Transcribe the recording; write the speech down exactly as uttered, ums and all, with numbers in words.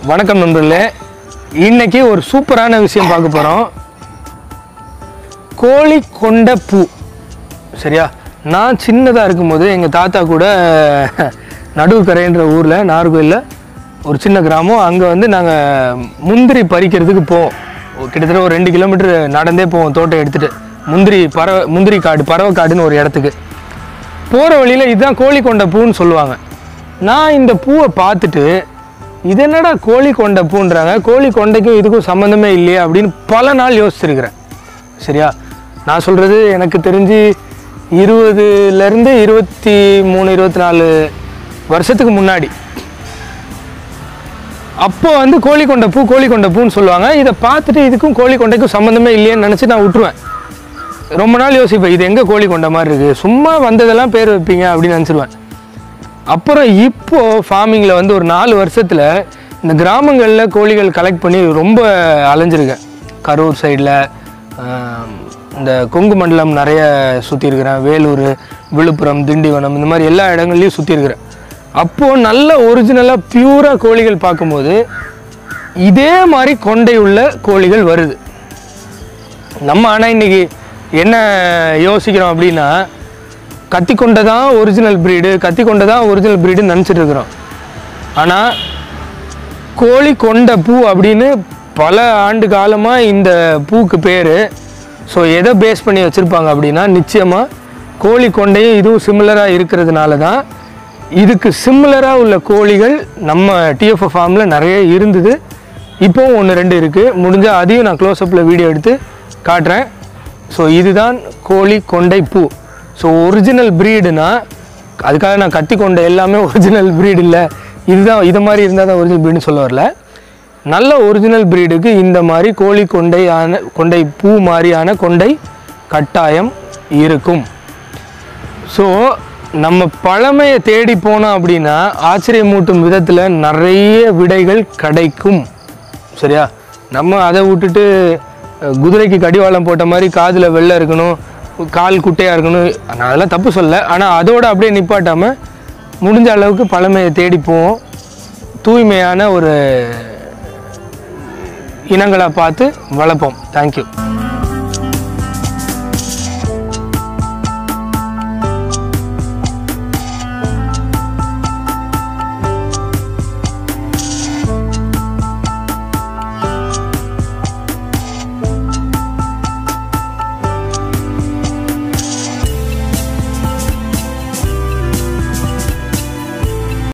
வணக்கம் நண்பர்களே, இன்னைக்கு ஒரு சூப்பரான விஷயம் பார்க்க போகிறோம். கோழி கொண்ட பூ. சரியா? நான் சின்னதாக இருக்கும்போது எங்கள் தாத்தா கூட நடுவுக்கரைன்ற ஊரில் நார்கோயிலில் ஒரு சின்ன கிராமம், அங்கே வந்து நாங்கள் முந்திரி பறிக்கிறதுக்கு போவோம். கிட்டத்தட்ட ஒரு ரெண்டு கிலோமீட்டர் நடந்தே போவோம் தோட்டம் எடுத்துகிட்டு. முந்திரி பறவை முந்திரி காடு பறவை காடுன்னு ஒரு இடத்துக்கு போகிற வழியில் இதுதான் கோழி கொண்ட பூன்னு சொல்லுவாங்க. நான் இந்த பூவை பார்த்துட்டு இது என்னடா கோழி கொண்ட பூன்றாங்க, கோழி கொண்டைக்கும் இதுக்கும் சம்மந்தமே இல்லையே அப்படின்னு பல நாள் யோசிச்சிருக்கிறேன். சரியா? நான் சொல்கிறது எனக்கு தெரிஞ்சு இருபதுலேருந்து இருபத்தி மூணு இருபத்தி நாலு வருஷத்துக்கு முன்னாடி. அப்போ வந்து கோழி கொண்ட பூ கோழி கொண்ட பூன்னு சொல்லுவாங்க. இதை பார்த்துட்டு இதுக்கும் கோழி கொண்டைக்கும் சம்மந்தமே இல்லையேன்னு நினச்சி நான் விட்டுருவேன். ரொம்ப நாள் யோசிப்பேன், இது எங்கே கோழி கொண்ட மாதிரி இருக்குது, சும்மா வந்ததெல்லாம் பேர் வைப்பீங்க அப்படின்னு நினச்சிருவேன். அப்புறம் இப்போது ஃபார்மிங்கில் வந்து ஒரு நாலு வருஷத்தில் இந்த கிராமங்களில் கோழிகள் கலெக்ட் பண்ணி ரொம்ப அலைஞ்சிருக்கேன். கரூர் சைடில், இந்த கொங்கு மண்டலம் நிறைய சுற்றிருக்கிறேன், வேலூர், விழுப்புரம், திண்டிவனம், இந்த மாதிரி எல்லா இடங்கள்லையும் சுற்றிருக்கிறேன். அப்போது நல்ல ஒரிஜினலாக பியூராக கோழிகள் பார்க்கும்போது இதே மாதிரி கொண்டை உள்ள கோழிகள் வருது. நம்ம ஆனால் இன்றைக்கி என்ன யோசிக்கிறோம் அப்படின்னா, கத்தி கொண்டை தான் ஒரிஜினல் ப்ரீடு, கத்தி கொண்டை தான் ஒரிஜினல் ப்ரீடுன்னு நினச்சிட்டு இருக்கிறோம். ஆனால் கோழி கொண்ட பூ அப்படின்னு பல ஆண்டு காலமாக இந்த பூக்கு பேர். ஸோ எதை பேஸ் பண்ணி வச்சுருப்பாங்க அப்படின்னா, நிச்சயமாக கோழி கொண்டையும் இதுவும் சிமிலராக இருக்கிறதுனால தான் இதுக்கு சிமிலராக உள்ள கோழிகள் நம்ம டிஎஃப்ஓ ஃபார்மில் நிறைய இருந்தது. இப்போவும் ஒன்று ரெண்டு இருக்குது. முடிஞ்சால் அதையும் நான் க்ளோஸ்அப்பில் வீடியோ எடுத்து காட்டுறேன். ஸோ இதுதான் கோழி கொண்டை பூ. ஸோ ஒரிஜினல் ப்ரீடுனா, அதுக்காக நான் கத்தி கொண்ட எல்லாமே ஒரிஜினல் ப்ரீடு இல்லை, இதுதான் இது மாதிரி இருந்தால் தான் ஒரிஜினல் ப்ரீடுன்னு சொல்ல வரல. நல்ல ஒரிஜினல் ப்ரீடுக்கு இந்த மாதிரி கோழி கொண்டையான கொண்டை பூ மாதிரியான கொண்டை கட்டாயம் இருக்கும். ஸோ நம்ம பழமையை தேடி போனோம் அப்படின்னா ஆச்சரியமூட்டும் விதத்தில் நிறைய விடைகள் கிடைக்கும். சரியா? நம்ம அதை விட்டுட்டு குதிரைக்கு கடிவாளம் போட்ட மாதிரி காதில் வெள்ளை இருக்கணும், கால் குட்டையாக இருக்கணும், நான் அதெல்லாம் தப்பு சொல்ல. ஆனால் அதோடு அப்படியே நிப்பாட்டாமல் முடிஞ்ச அளவுக்கு பழமையை தேடி போவோம். தூய்மையான ஒரு இனங்களாக பார்த்து வளர்ப்போம். தேங்க்யூ.